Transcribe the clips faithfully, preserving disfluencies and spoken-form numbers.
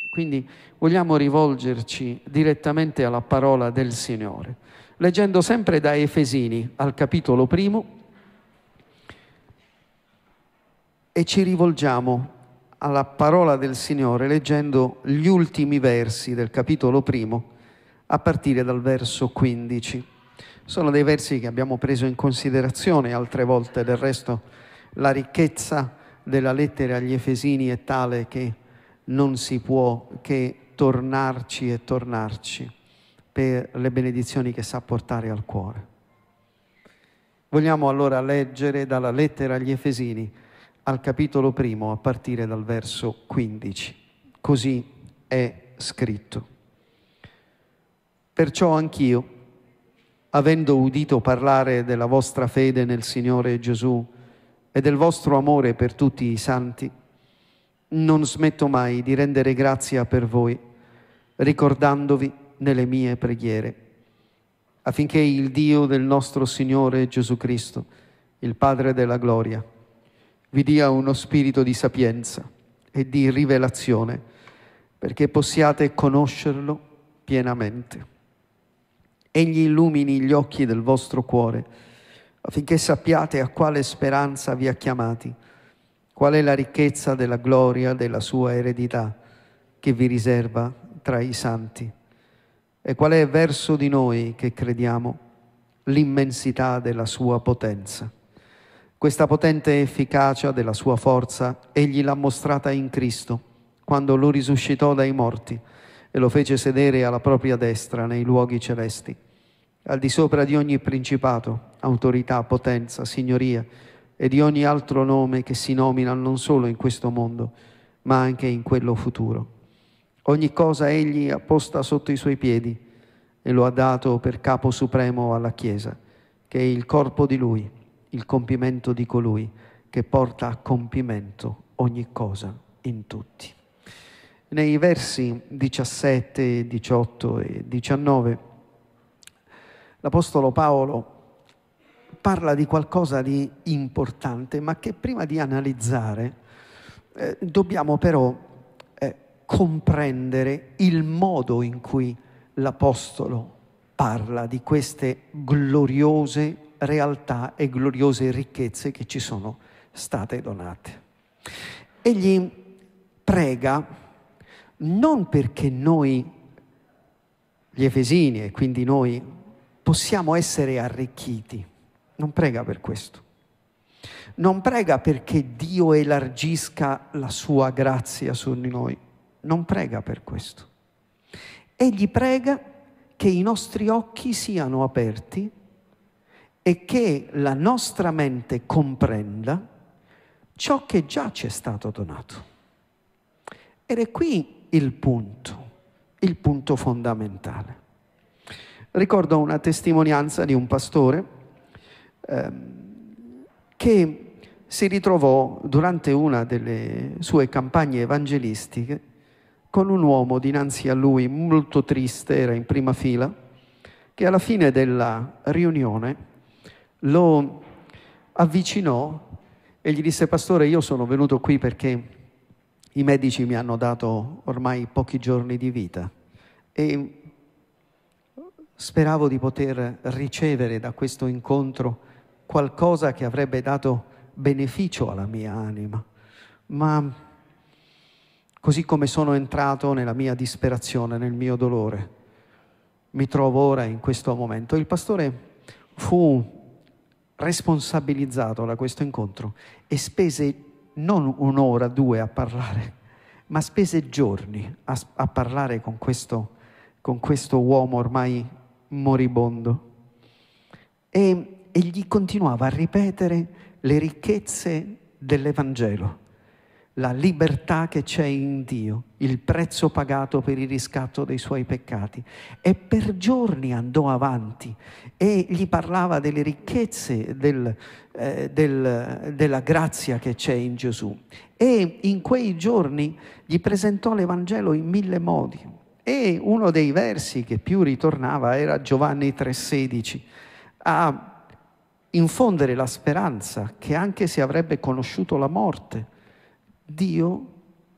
Quindi vogliamo rivolgerci direttamente alla parola del Signore, leggendo sempre da Efesini al capitolo primo, e ci rivolgiamo alla parola del Signore leggendo gli ultimi versi del capitolo primo a partire dal verso quindici. Sono dei versi che abbiamo preso in considerazione altre volte, del resto la ricchezza della lettera agli Efesini è tale che non si può che tornarci e tornarci per le benedizioni che sa portare al cuore. Vogliamo allora leggere dalla lettera agli Efesini al capitolo primo a partire dal verso quindici. Così è scritto. Perciò anch'io, avendo udito parlare della vostra fede nel Signore Gesù e del vostro amore per tutti i santi, non smetto mai di rendere grazia per voi, ricordandovi nelle mie preghiere, affinché il Dio del nostro Signore Gesù Cristo, il Padre della gloria, vi dia uno spirito di sapienza e di rivelazione, perché possiate conoscerlo pienamente. Egli illumini gli occhi del vostro cuore, affinché sappiate a quale speranza vi ha chiamati, qual è la ricchezza della gloria della sua eredità che vi riserva tra i santi, e qual è verso di noi che crediamo l'immensità della sua potenza. Questa potente efficacia della sua forza egli l'ha mostrata in Cristo, quando lo risuscitò dai morti e lo fece sedere alla propria destra nei luoghi celesti, al di sopra di ogni principato, autorità, potenza, signoria e di ogni altro nome che si nomina non solo in questo mondo, ma anche in quello futuro. Ogni cosa egli ha posta sotto i suoi piedi e lo ha dato per capo supremo alla Chiesa, che è il corpo di Lui, il compimento di colui che porta a compimento ogni cosa in tutti. Nei versi diciassette, diciotto e diciannove l'Apostolo Paolo parla di qualcosa di importante, ma che prima di analizzare eh, dobbiamo però eh, comprendere il modo in cui l'Apostolo parla di queste gloriose realtà e gloriose ricchezze che ci sono state donate. Egli prega non perché noi, gli Efesini, e quindi noi, possiamo essere arricchiti. Non prega per questo. Non prega perché Dio elargisca la sua grazia su di noi. Non prega per questo. Egli prega che i nostri occhi siano aperti e che la nostra mente comprenda ciò che già ci è stato donato. Ed è qui il punto, il punto fondamentale. Ricordo una testimonianza di un pastore ehm, che si ritrovò durante una delle sue campagne evangelistiche con un uomo dinanzi a lui molto triste, era in prima fila, che alla fine della riunione lo avvicinò e gli disse: pastore, io sono venuto qui perché i medici mi hanno dato ormai pochi giorni di vita e speravo di poter ricevere da questo incontro qualcosa che avrebbe dato beneficio alla mia anima, ma così come sono entrato nella mia disperazione, nel mio dolore, mi trovo ora in questo momento. Il pastore fu responsabilizzato da questo incontro e spese non un'ora, due a parlare, ma spese giorni a, a parlare con questo, con questo uomo ormai moribondo. E egli continuava a ripetere le ricchezze dell'Evangelo, la libertà che c'è in Dio, il prezzo pagato per il riscatto dei suoi peccati. E per giorni andò avanti e gli parlava delle ricchezze del, eh, del, della grazia che c'è in Gesù. E in quei giorni gli presentò l'Evangelo in mille modi. E uno dei versi che più ritornava era Giovanni tre sedici, a infondere la speranza che anche se avrebbe conosciuto la morte, Dio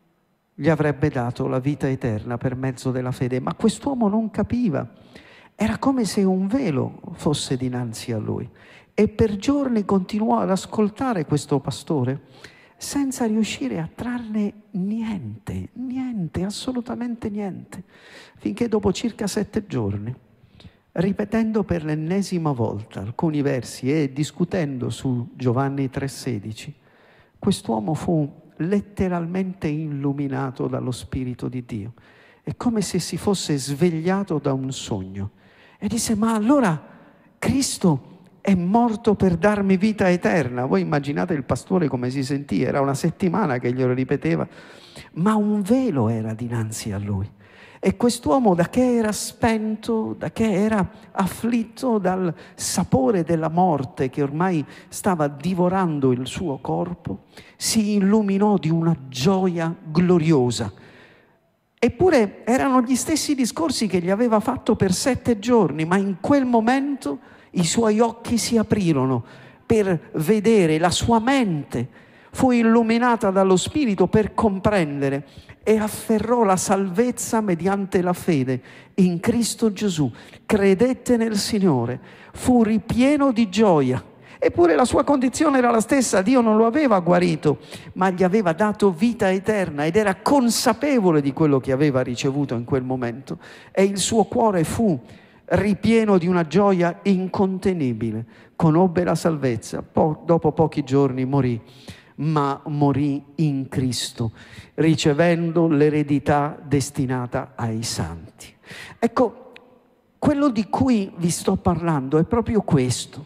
gli avrebbe dato la vita eterna per mezzo della fede. Ma quest'uomo non capiva, era come se un velo fosse dinanzi a lui. E per giorni continuò ad ascoltare questo pastore senza riuscire a trarne niente, niente, assolutamente niente, finché dopo circa sette giorni, ripetendo per l'ennesima volta alcuni versi e discutendo su Giovanni tre sedici, quest'uomo fu letteralmente illuminato dallo Spirito di Dio. È come se si fosse svegliato da un sogno e disse: ma allora Cristo è morto per darmi vita eterna. Voi immaginate il pastore come si sentì, era una settimana che glielo ripeteva, ma un velo era dinanzi a lui. E quest'uomo, da che era spento, da che era afflitto dal sapore della morte che ormai stava divorando il suo corpo, si illuminò di una gioia gloriosa. Eppure erano gli stessi discorsi che gli aveva fatto per sette giorni, ma in quel momento i suoi occhi si aprirono per vedere, la sua mente fu illuminata dallo Spirito per comprendere e afferrò la salvezza mediante la fede in Cristo Gesù. Credette nel Signore, fu ripieno di gioia. Eppure la sua condizione era la stessa, Dio non lo aveva guarito, ma gli aveva dato vita eterna ed era consapevole di quello che aveva ricevuto in quel momento. E il suo cuore fu ripieno di una gioia incontenibile, conobbe la salvezza, po- dopo pochi giorni morì, ma morì in Cristo, ricevendo l'eredità destinata ai santi. Ecco, quello di cui vi sto parlando è proprio questo.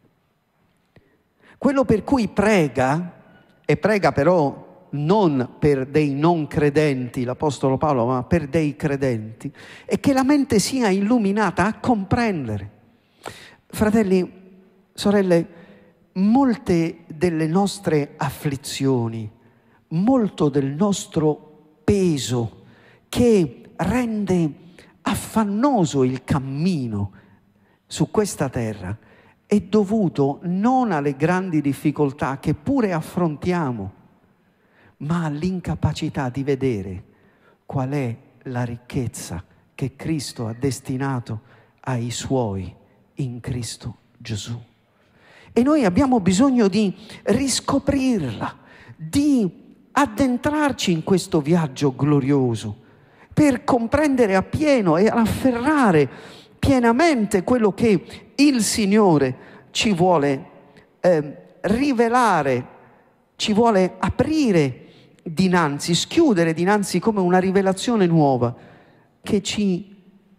Quello per cui prega, e prega però non per dei non credenti, l'Apostolo Paolo, ma per dei credenti, e che la mente sia illuminata a comprendere. Fratelli, sorelle, molte delle nostre afflizioni, molto del nostro peso che rende affannoso il cammino su questa terra è dovuto non alle grandi difficoltà che pure affrontiamo, ma all'incapacità di vedere qual è la ricchezza che Cristo ha destinato ai Suoi in Cristo Gesù. E noi abbiamo bisogno di riscoprirla, di addentrarci in questo viaggio glorioso per comprendere appieno e afferrare pienamente quello che il Signore ci vuole eh, rivelare, ci vuole aprire dinanzi, schiudere dinanzi come una rivelazione nuova che ci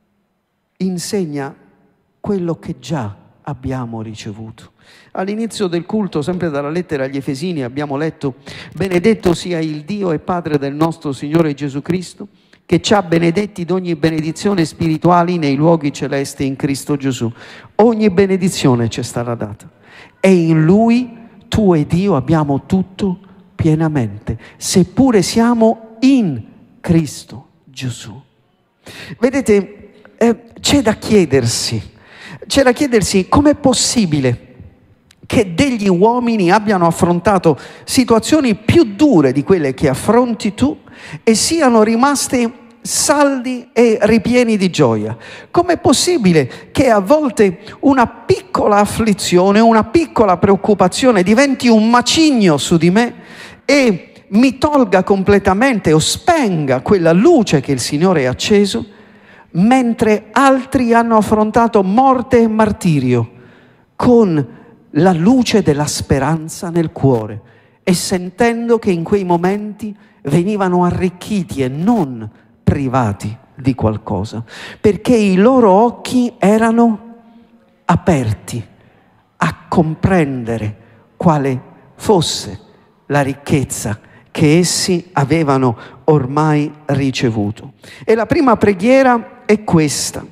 insegna quello che già abbiamo ricevuto. All'inizio del culto, sempre dalla lettera agli Efesini, abbiamo letto: benedetto sia il Dio e Padre del nostro Signore Gesù Cristo, che ci ha benedetti d'ogni benedizione spirituali nei luoghi celesti in Cristo Gesù. Ogni benedizione ci è stata data e in Lui tu ed io abbiamo tutto pienamente, seppure siamo in Cristo Gesù. Vedete, eh, c'è da chiedersi, c'è da chiedersi com'è possibile che degli uomini abbiano affrontato situazioni più dure di quelle che affronti tu e siano rimaste saldi e ripieni di gioia. Com'è possibile che a volte una piccola afflizione, una piccola preoccupazione diventi un macigno su di me e mi tolga completamente o spenga quella luce che il Signore ha acceso, mentre altri hanno affrontato morte e martirio con la luce della speranza nel cuore e sentendo che in quei momenti venivano arricchiti e non privati di qualcosa, perché i loro occhi erano aperti a comprendere quale fosse la ricchezza che essi avevano ormai ricevuto. E la prima preghiera è questa.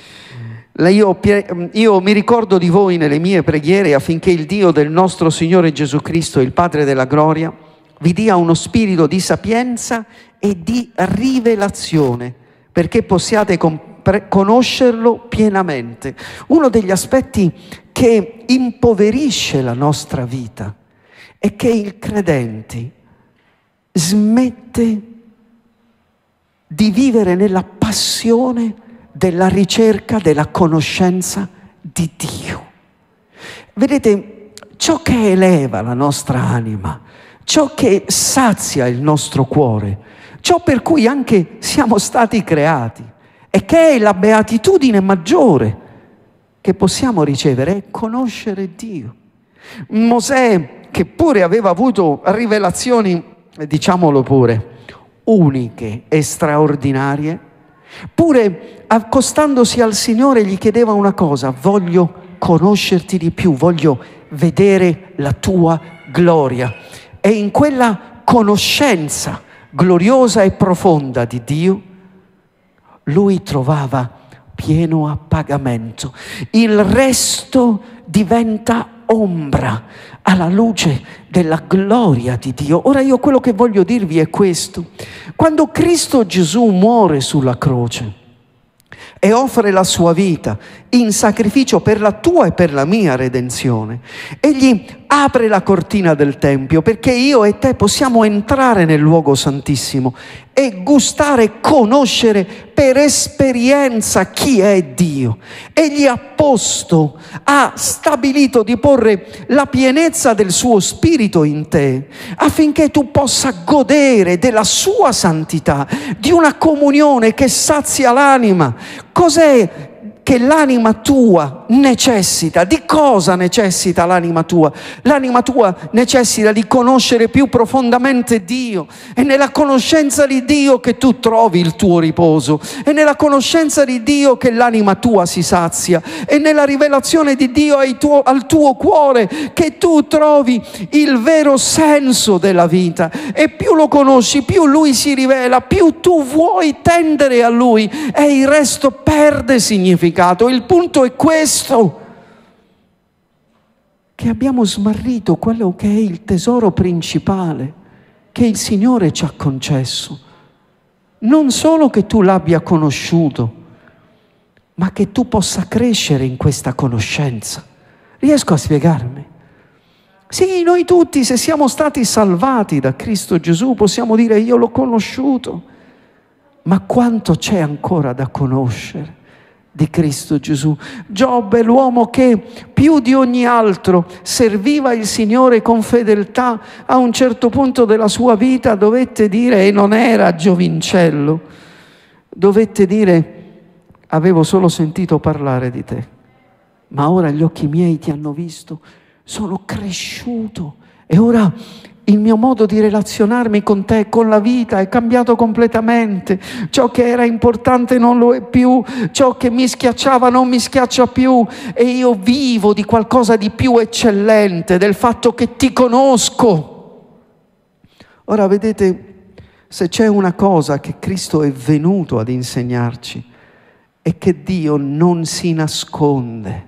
Io, io mi ricordo di voi nelle mie preghiere affinché il Dio del nostro Signore Gesù Cristo, il Padre della gloria, vi dia uno spirito di sapienza e di rivelazione perché possiate compre- conoscerlo pienamente. Uno degli aspetti che impoverisce la nostra vita è che il credente smette di vivere nella passione della ricerca, della conoscenza di Dio. Vedete, ciò che eleva la nostra anima, ciò che sazia il nostro cuore, ciò per cui anche siamo stati creati e che è la beatitudine maggiore che possiamo ricevere, è conoscere Dio. Mosè, che pure aveva avuto rivelazioni, diciamolo pure, uniche e straordinarie, pure accostandosi al Signore gli chiedeva una cosa: voglio conoscerti di più, voglio vedere la tua gloria. E in quella conoscenza gloriosa e profonda di Dio, lui trovava pieno appagamento. Il resto diventa ombra alla luce della gloria di Dio. Ora io quello che voglio dirvi è questo: quando Cristo Gesù muore sulla croce e offre la sua vita in sacrificio per la tua e per la mia redenzione, egli apre la cortina del Tempio perché io e te possiamo entrare nel luogo santissimo e gustare, conoscere per esperienza chi è Dio. Egli ha posto, ha stabilito di porre la pienezza del suo Spirito in te affinché tu possa godere della sua santità, di una comunione che sazia l'anima. Cos'è che l'anima tua necessita? Di cosa necessita l'anima tua? L'anima tua necessita di conoscere più profondamente Dio. È nella conoscenza di Dio che tu trovi il tuo riposo. È nella conoscenza di Dio che l'anima tua si sazia. È nella rivelazione di Dio ai tuo, al tuo cuore che tu trovi il vero senso della vita. E più lo conosci, più Lui si rivela, più tu vuoi tendere a Lui e il resto perde significato. Il punto è questo: che abbiamo smarrito quello che è il tesoro principale che il Signore ci ha concesso. Non solo che tu l'abbia conosciuto, ma che tu possa crescere in questa conoscenza. Riesco a spiegarmi? Sì, noi tutti, se siamo stati salvati da Cristo Gesù, possiamo dire: io l'ho conosciuto, ma quanto c'è ancora da conoscere di Cristo Gesù? Giobbe, l'uomo che più di ogni altro serviva il Signore con fedeltà, a un certo punto della sua vita dovette dire, e non era giovincello, dovette dire: avevo solo sentito parlare di te, ma ora gli occhi miei ti hanno visto, sono cresciuto e ora il mio modo di relazionarmi con te, con la vita, è cambiato completamente. Ciò che era importante non lo è più, ciò che mi schiacciava non mi schiaccia più, e io vivo di qualcosa di più eccellente, del fatto che ti conosco. Ora vedete, se c'è una cosa che Cristo è venuto ad insegnarci, è che Dio non si nasconde.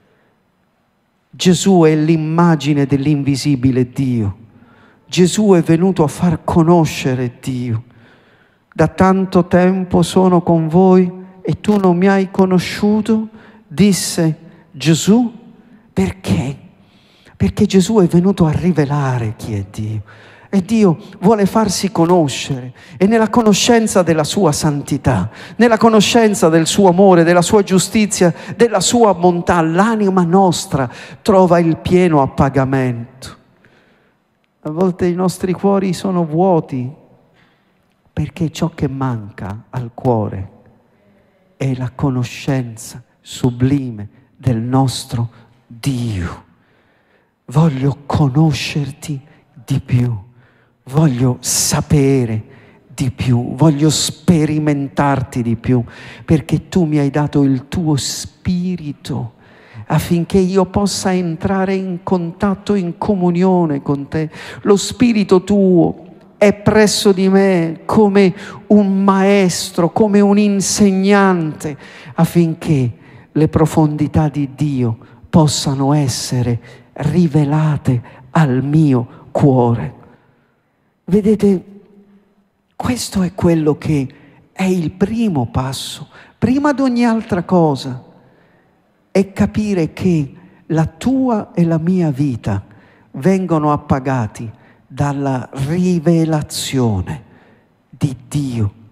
Gesù è l'immagine dell'invisibile Dio. Gesù è venuto a far conoscere Dio. Da tanto tempo sono con voi e tu non mi hai conosciuto, disse Gesù. Perché? Perché Gesù è venuto a rivelare chi è Dio. E Dio vuole farsi conoscere, e nella conoscenza della sua santità, nella conoscenza del suo amore, della sua giustizia, della sua bontà, l'anima nostra trova il pieno appagamento. A volte i nostri cuori sono vuoti perché ciò che manca al cuore è la conoscenza sublime del nostro Dio. Voglio conoscerti di più, voglio sapere di più, voglio sperimentarti di più, perché tu mi hai dato il tuo spirito affinché io possa entrare in contatto, in comunione con te. Lo Spirito tuo è presso di me come un maestro, come un insegnante, affinché le profondità di Dio possano essere rivelate al mio cuore. Vedete, questo è quello che è il primo passo, prima di ogni altra cosa. È capire che la tua e la mia vita vengono appagati dalla rivelazione di Dio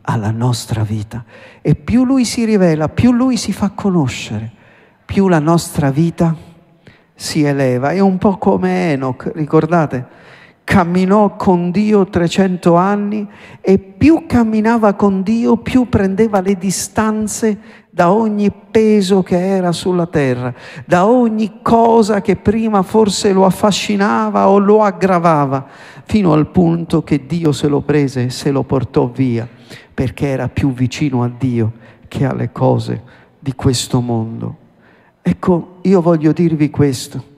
alla nostra vita. E più Lui si rivela, più Lui si fa conoscere, più la nostra vita si eleva. È un po' come Enoch, ricordate? Camminò con Dio trecento anni e più camminava con Dio, più prendeva le distanze da ogni peso che era sulla terra, da ogni cosa che prima forse lo affascinava o lo aggravava, fino al punto che Dio se lo prese e se lo portò via, perché era più vicino a Dio che alle cose di questo mondo. Ecco, io voglio dirvi questo.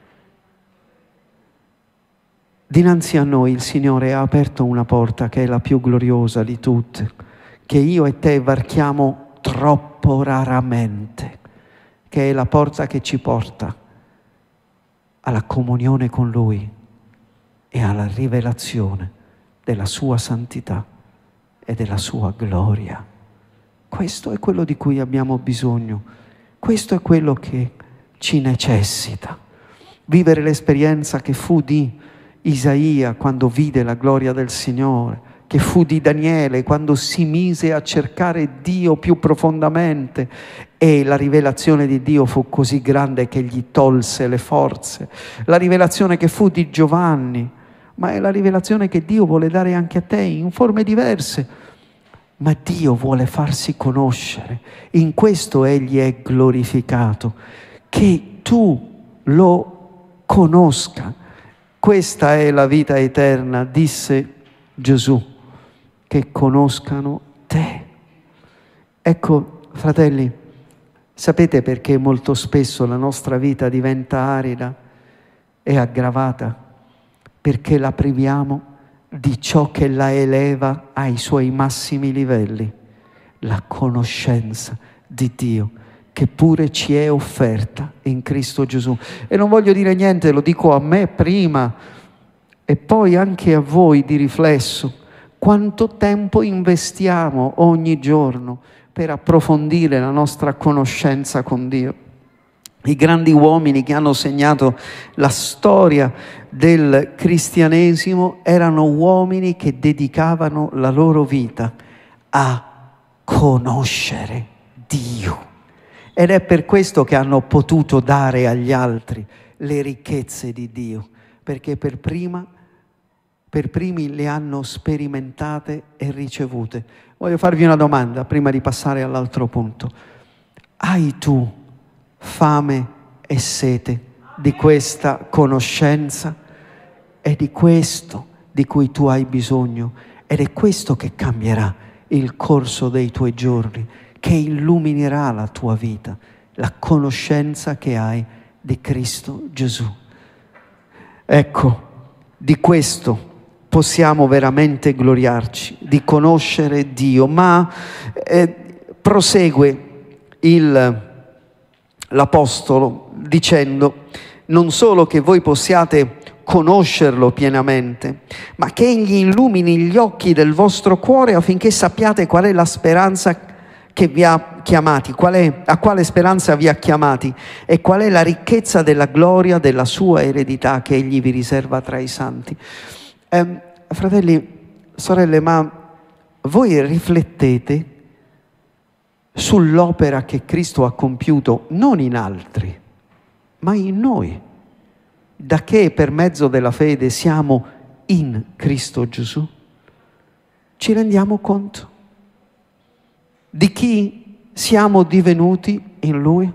Dinanzi a noi il Signore ha aperto una porta che è la più gloriosa di tutte, che io e te varchiamo troppo raramente, che è la porta che ci porta alla comunione con Lui e alla rivelazione della Sua santità e della Sua gloria. Questo è quello di cui abbiamo bisogno, questo è quello che ci necessita. Vivere l'esperienza che fu di Isaia quando vide la gloria del Signore, che fu di Daniele quando si mise a cercare Dio più profondamente e la rivelazione di Dio fu così grande che gli tolse le forze. La rivelazione che fu di Giovanni, ma è la rivelazione che Dio vuole dare anche a te in forme diverse. Ma Dio vuole farsi conoscere, in questo Egli è glorificato, che tu lo conosca. Questa è la vita eterna, disse Gesù, che conoscano te. Ecco, fratelli, sapete perché molto spesso la nostra vita diventa arida e aggravata? Perché la priviamo di ciò che la eleva ai suoi massimi livelli, la conoscenza di Dio, che pure ci è offerta in Cristo Gesù. E non voglio dire niente, lo dico a me prima e poi anche a voi di riflesso. Quanto tempo investiamo ogni giorno per approfondire la nostra conoscenza con Dio? I grandi uomini che hanno segnato la storia del cristianesimo erano uomini che dedicavano la loro vita a conoscere Dio. Ed è per questo che hanno potuto dare agli altri le ricchezze di Dio, perché per prima, per primi le hanno sperimentate e ricevute. Voglio farvi una domanda prima di passare all'altro punto. Hai tu fame e sete di questa conoscenza? È di questo di cui tu hai bisogno ed è questo che cambierà il corso dei tuoi giorni, che illuminerà la tua vita, la conoscenza che hai di Cristo Gesù. Ecco, di questo possiamo veramente gloriarci, di conoscere Dio, ma eh, prosegue il, l'Apostolo dicendo non solo che voi possiate conoscerlo pienamente, ma che Egli illumini gli occhi del vostro cuore affinché sappiate qual è la speranza che vi ha chiamati, qual è, a quale speranza vi ha chiamati e qual è la ricchezza della gloria della sua eredità che Egli vi riserva tra i santi. Eh, fratelli, sorelle, ma voi riflettete sull'opera che Cristo ha compiuto non in altri, ma in noi, da che per mezzo della fede siamo in Cristo Gesù? Ci rendiamo conto di chi siamo divenuti in Lui?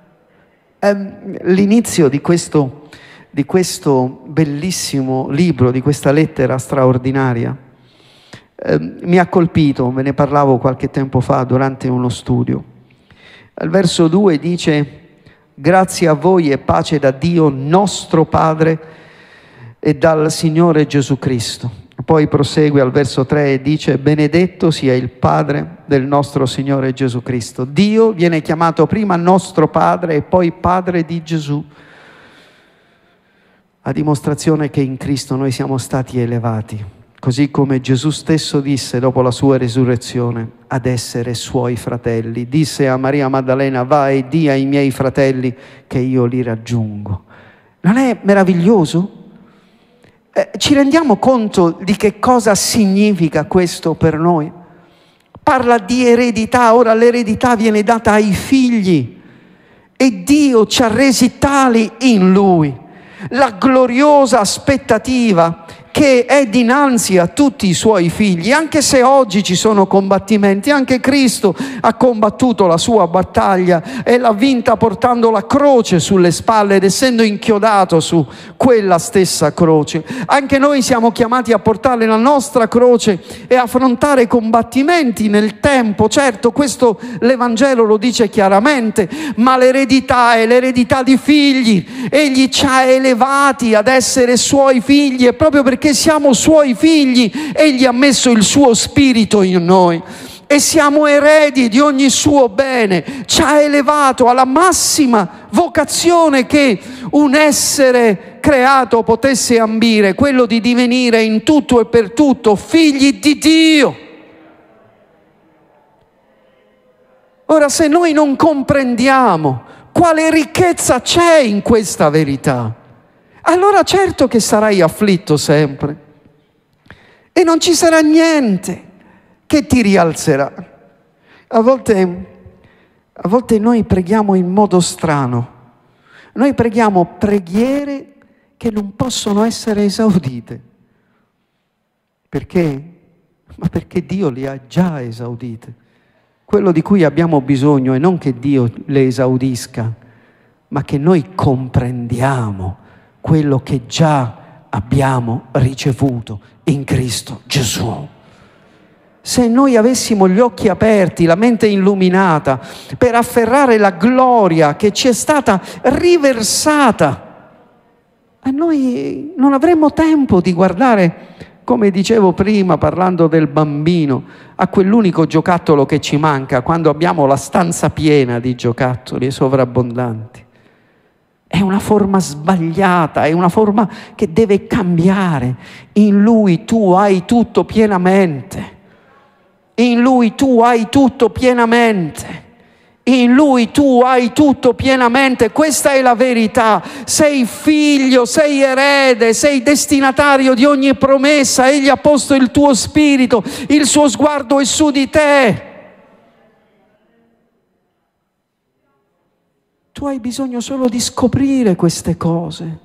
Eh, l'inizio di questo, di questo bellissimo libro, di questa lettera straordinaria, eh, mi ha colpito, ve ne parlavo qualche tempo fa durante uno studio. Al verso due dice: grazie a voi e pace da Dio nostro Padre e dal Signore Gesù Cristo. Poi prosegue al verso tre e dice: benedetto sia il Padre del nostro Signore Gesù Cristo. Dio viene chiamato prima nostro Padre e poi Padre di Gesù, a dimostrazione che in Cristo noi siamo stati elevati, così come Gesù stesso disse dopo la sua risurrezione, ad essere suoi fratelli. Disse a Maria Maddalena: va e di ai miei fratelli che io li raggiungo. Non è meraviglioso? Eh, ci rendiamo conto di che cosa significa questo per noi? parla di eredità. Ora l'eredità viene data ai figli e Dio ci ha resi tali in Lui. La gloriosa aspettativa che è dinanzi a tutti i suoi figli, anche se oggi ci sono combattimenti, anche Cristo ha combattuto la sua battaglia e l'ha vinta portando la croce sulle spalle ed essendo inchiodato su quella stessa croce. Anche noi siamo chiamati a portare la nostra croce e affrontare combattimenti nel tempo. Certo, questo l'Evangelo lo dice chiaramente, ma l'eredità è l'eredità di figli. Egli ci ha elevati ad essere suoi figli e proprio perché siamo suoi figli, egli ha messo il suo spirito in noi e siamo eredi di ogni suo bene. Ci ha elevato alla massima vocazione che un essere creato potesse ambire, quello di divenire in tutto e per tutto figli di Dio. Ora, se noi non comprendiamo quale ricchezza c'è in questa verità, allora certo che sarai afflitto sempre e non ci sarà niente che ti rialzerà. A volte, a volte noi preghiamo in modo strano. Noi preghiamo preghiere che non possono essere esaudite. Perché? Ma perché Dio le ha già esaudite. Quello di cui abbiamo bisogno è non che Dio le esaudisca, ma che noi comprendiamo quello che già abbiamo ricevuto in Cristo Gesù. Se noi avessimo gli occhi aperti, la mente illuminata per afferrare la gloria che ci è stata riversata, a noi non avremmo tempo di guardare, come dicevo prima parlando del bambino, a quell'unico giocattolo che ci manca quando abbiamo la stanza piena di giocattoli sovrabbondanti. È una forma sbagliata, è una forma che deve cambiare. In Lui tu hai tutto pienamente. In Lui tu hai tutto pienamente. In Lui tu hai tutto pienamente. Questa è la verità. Sei figlio, sei erede, sei destinatario di ogni promessa. Egli ha posto il tuo spirito, il suo sguardo è su di te. Tu hai bisogno solo di scoprire queste cose.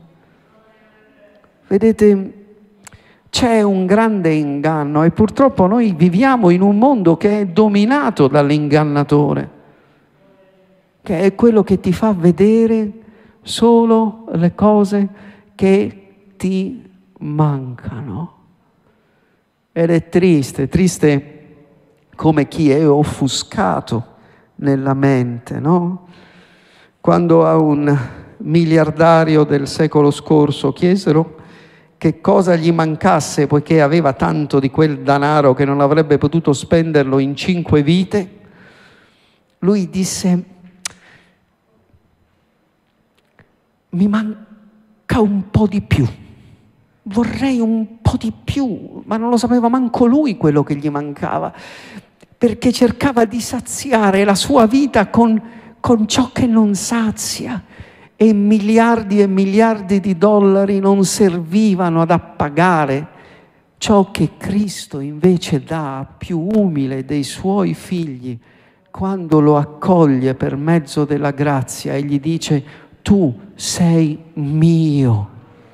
Vedete, c'è un grande inganno e purtroppo noi viviamo in un mondo che è dominato dall'ingannatore, che è quello che ti fa vedere solo le cose che ti mancano. Ed è triste, triste come chi è offuscato nella mente, no? Quando a un miliardario del secolo scorso chiesero che cosa gli mancasse poiché aveva tanto di quel denaro che non avrebbe potuto spenderlo in cinque vite, lui disse: mi manca un po' di più, vorrei un po' di più, ma non lo sapeva manco lui quello che gli mancava, perché cercava di saziare la sua vita con con ciò che non sazia, e miliardi e miliardi di dollari non servivano ad appagare ciò che Cristo invece dà al più umile dei suoi figli quando lo accoglie per mezzo della grazia e gli dice: tu sei mio.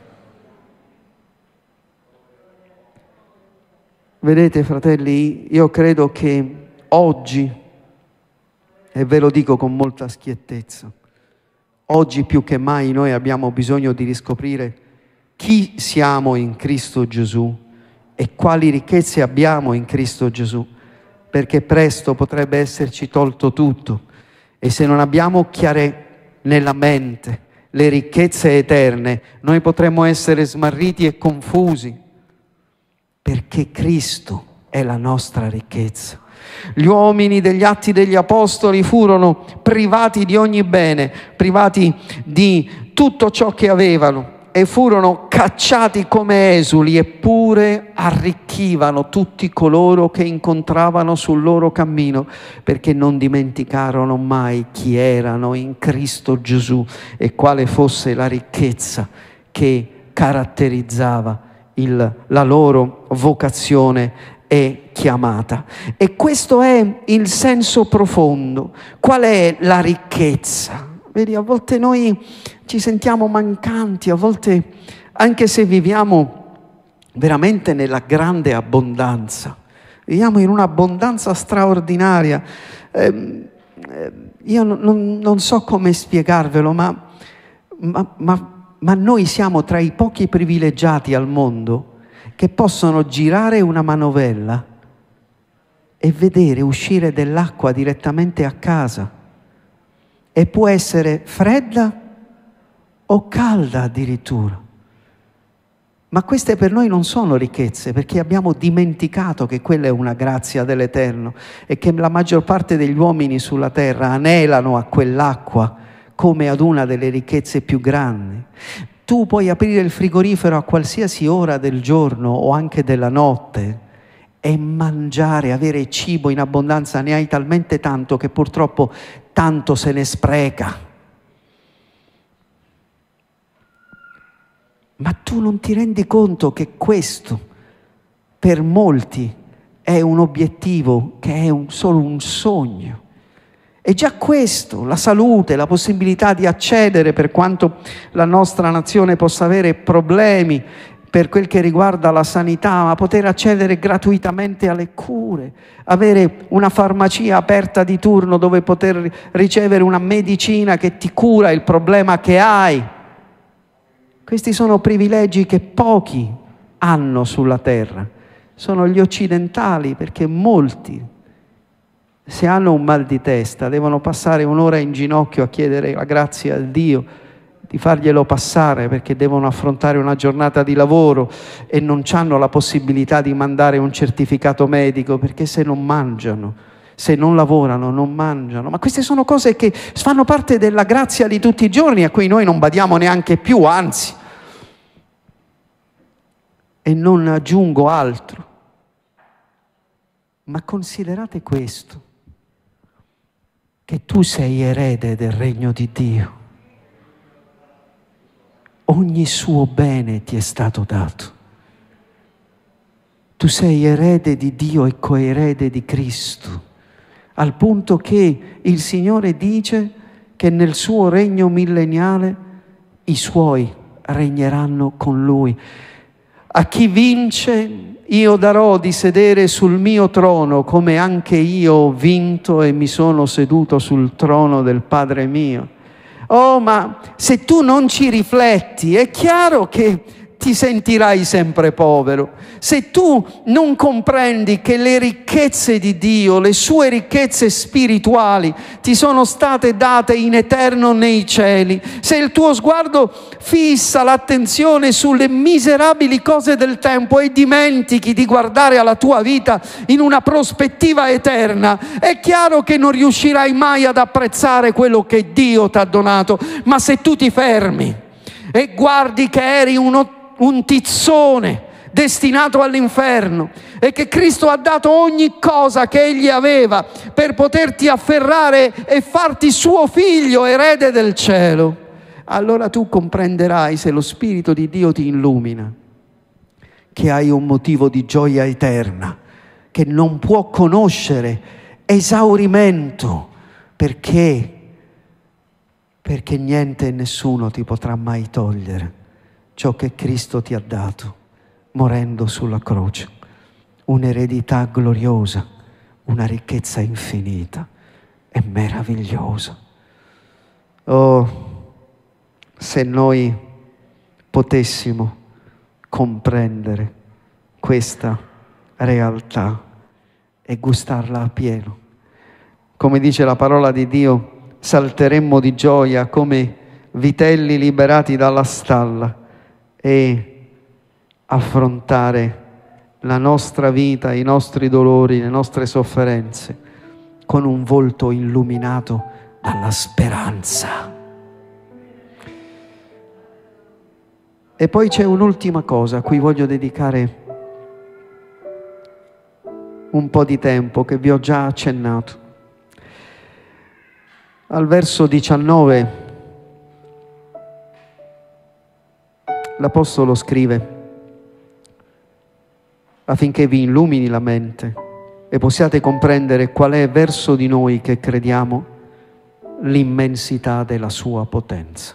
Vedete, fratelli, io credo che oggi, e ve lo dico con molta schiettezza, oggi più che mai noi abbiamo bisogno di riscoprire chi siamo in Cristo Gesù e quali ricchezze abbiamo in Cristo Gesù, perché presto potrebbe esserci tolto tutto e se non abbiamo chiare nella mente le ricchezze eterne, noi potremmo essere smarriti e confusi, perché Cristo è la nostra ricchezza. Gli uomini degli Atti degli Apostoli furono privati di ogni bene, privati di tutto ciò che avevano e furono cacciati come esuli, eppure arricchivano tutti coloro che incontravano sul loro cammino, perché non dimenticarono mai chi erano in Cristo Gesù e quale fosse la ricchezza che caratterizzava il, la loro vocazione e chiamata. E questo è il senso profondo. Qual è la ricchezza? Vedi, a volte noi ci sentiamo mancanti, a volte anche se viviamo veramente nella grande abbondanza, viviamo in un'abbondanza straordinaria. Eh, eh, io non, non so come spiegarvelo, ma, ma, ma, ma noi siamo tra i pochi privilegiati al mondo che possono girare una manovella e vedere uscire dell'acqua direttamente a casa, e può essere fredda o calda addirittura. Ma queste per noi non sono ricchezze, perché abbiamo dimenticato che quella è una grazia dell'Eterno e che la maggior parte degli uomini sulla terra anelano a quell'acqua come ad una delle ricchezze più grandi. Tu puoi aprire il frigorifero a qualsiasi ora del giorno o anche della notte e mangiare, avere cibo in abbondanza. Ne hai talmente tanto che purtroppo tanto se ne spreca. Ma tu non ti rendi conto che questo per molti è un obiettivo, che è un, solo un sogno. E già questo, la salute, la possibilità di accedere, per quanto la nostra nazione possa avere problemi per quel che riguarda la sanità, ma poter accedere gratuitamente alle cure, avere una farmacia aperta di turno dove poter ricevere una medicina che ti cura il problema che hai. Questi sono privilegi che pochi hanno sulla terra, sono gli occidentali, perché molti, se hanno un mal di testa, devono passare un'ora in ginocchio a chiedere la grazia a Dio di farglielo passare, perché devono affrontare una giornata di lavoro e non hanno la possibilità di mandare un certificato medico, perché se non mangiano, se non lavorano, non mangiano. Ma queste sono cose che fanno parte della grazia di tutti i giorni, a cui noi non badiamo neanche più, anzi. E non aggiungo altro. Ma considerate questo, che tu sei erede del regno di Dio. Ogni suo bene ti è stato dato. Tu sei erede di Dio e coerede di Cristo, al punto che il Signore dice che nel suo regno millenniale i suoi regneranno con Lui. A chi vince io darò di sedere sul mio trono, come anche io ho vinto e mi sono seduto sul trono del Padre mio. Oh, ma se tu non ci rifletti, è chiaro che ti sentirai sempre povero. Se tu non comprendi che le ricchezze di Dio, le sue ricchezze spirituali ti sono state date in eterno nei cieli, se il tuo sguardo fissa l'attenzione sulle miserabili cose del tempo e dimentichi di guardare alla tua vita in una prospettiva eterna, è chiaro che non riuscirai mai ad apprezzare quello che Dio ti ha donato. Ma se tu ti fermi e guardi che eri uno un tizzone destinato all'inferno e che Cristo ha dato ogni cosa che egli aveva per poterti afferrare e farti suo figlio, erede del cielo, allora tu comprenderai, se lo Spirito di Dio ti illumina, che hai un motivo di gioia eterna che non può conoscere esaurimento, perché perché niente e nessuno ti potrà mai togliere ciò che Cristo ti ha dato, morendo sulla croce. Un'eredità gloriosa, una ricchezza infinita e meravigliosa. Oh, se noi potessimo comprendere questa realtà e gustarla a pieno. Come dice la parola di Dio, salteremmo di gioia come vitelli liberati dalla stalla, e affrontare la nostra vita, i nostri dolori, le nostre sofferenze con un volto illuminato dalla speranza. E poi c'è un'ultima cosa a cui voglio dedicare un po' di tempo, che vi ho già accennato. Al verso diciannove l'Apostolo scrive: affinché vi illumini la mente e possiate comprendere qual è verso di noi che crediamo l'immensità della sua potenza.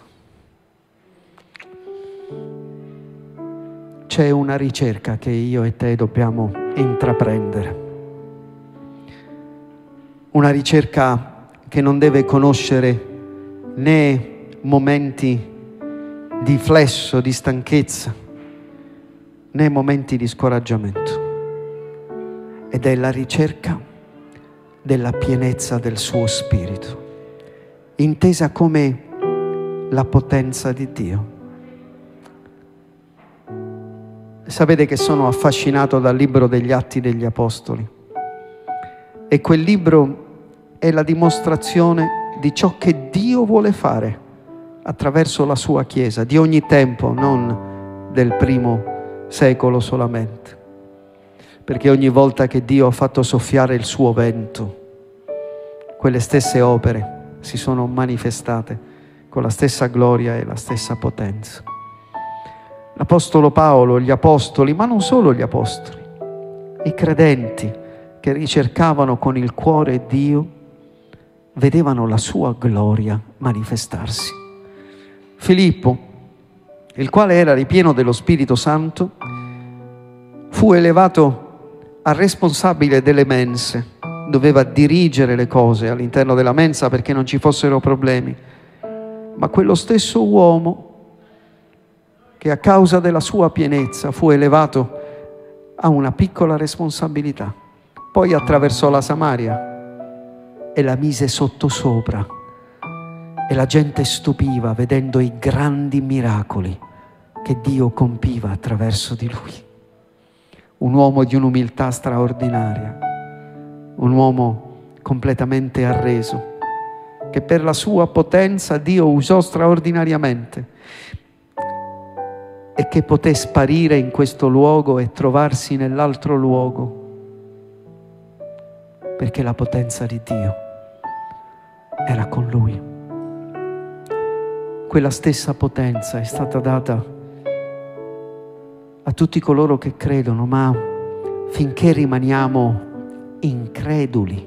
C'è una ricerca che io e te dobbiamo intraprendere. Una ricerca che non deve conoscere né momenti di flesso, di stanchezza, né momenti di scoraggiamento. Ed è la ricerca della pienezza del suo Spirito, intesa come la potenza di Dio. Sapete che sono affascinato dal libro degli Atti degli Apostoli, e quel libro è la dimostrazione di ciò che Dio vuole fare attraverso la sua Chiesa, di ogni tempo, non del primo secolo solamente. Perché ogni volta che Dio ha fatto soffiare il suo vento, quelle stesse opere si sono manifestate con la stessa gloria e la stessa potenza. L'Apostolo Paolo, gli Apostoli, ma non solo gli Apostoli, i credenti che ricercavano con il cuore Dio, vedevano la sua gloria manifestarsi. Filippo, il quale era ripieno dello Spirito Santo, fu elevato a responsabile delle mense, doveva dirigere le cose all'interno della mensa perché non ci fossero problemi. Ma quello stesso uomo, che a causa della sua pienezza fu elevato a una piccola responsabilità, poi attraversò la Samaria e la mise sottosopra, e la gente stupiva vedendo i grandi miracoli che Dio compiva attraverso di lui. Un uomo di un'umiltà straordinaria, un uomo completamente arreso, che per la sua potenza Dio usò straordinariamente e che poté sparire in questo luogo e trovarsi nell'altro luogo, perché la potenza di Dio era con lui. Quella stessa potenza è stata data a tutti coloro che credono, ma finché rimaniamo increduli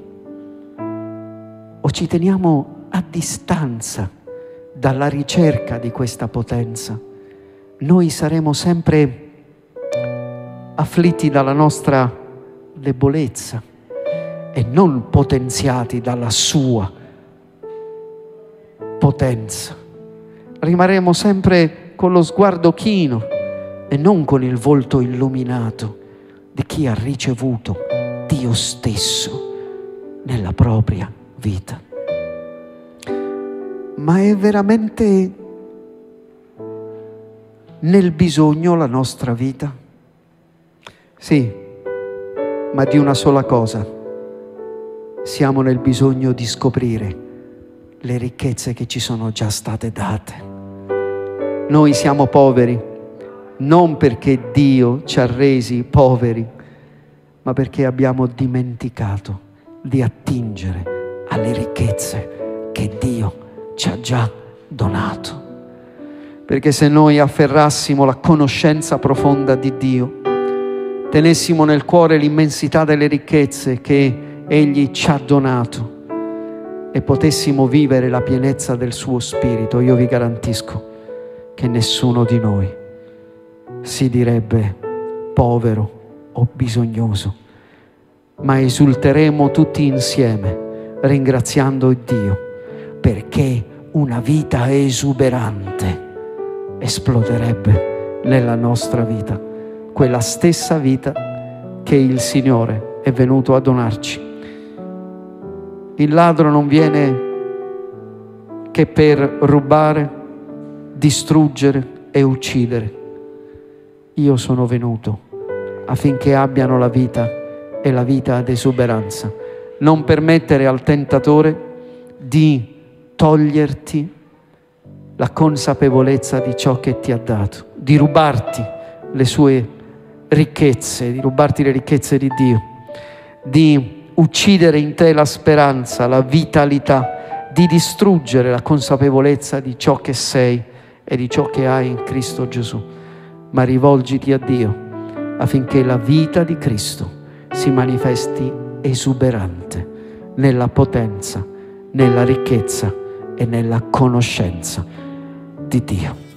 o ci teniamo a distanza dalla ricerca di questa potenza, noi saremo sempre afflitti dalla nostra debolezza e non potenziati dalla sua potenza. Rimarremo sempre con lo sguardo chino e non con il volto illuminato di chi ha ricevuto Dio stesso nella propria vita. Ma è veramente nel bisogno la nostra vita? Sì, ma di una sola cosa: siamo nel bisogno di scoprire le ricchezze che ci sono già state date. Noi siamo poveri, non perché Dio ci ha resi poveri, ma perché abbiamo dimenticato di attingere alle ricchezze che Dio ci ha già donato. Perché se noi afferrassimo la conoscenza profonda di Dio, tenessimo nel cuore l'immensità delle ricchezze che Egli ci ha donato e potessimo vivere la pienezza del suo Spirito, io vi garantisco che nessuno di noi si direbbe povero o bisognoso, ma esulteremo tutti insieme ringraziando Dio, perché una vita esuberante esploderebbe nella nostra vita, quella stessa vita che il Signore è venuto a donarci. Il ladro non viene che per rubare, distruggere e uccidere. Io sono venuto affinché abbiano la vita e la vita ad esuberanza. Non permettere al tentatore di toglierti la consapevolezza di ciò che ti ha dato, di rubarti le sue ricchezze, di rubarti le ricchezze di Dio, di uccidere in te la speranza, la vitalità, di distruggere la consapevolezza di ciò che sei e di ciò che hai in Cristo Gesù. Ma rivolgiti a Dio affinché la vita di Cristo si manifesti esuberante nella potenza, nella ricchezza e nella conoscenza di Dio.